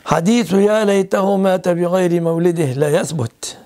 حديث يا ليته مات بغير مولده لا يثبت.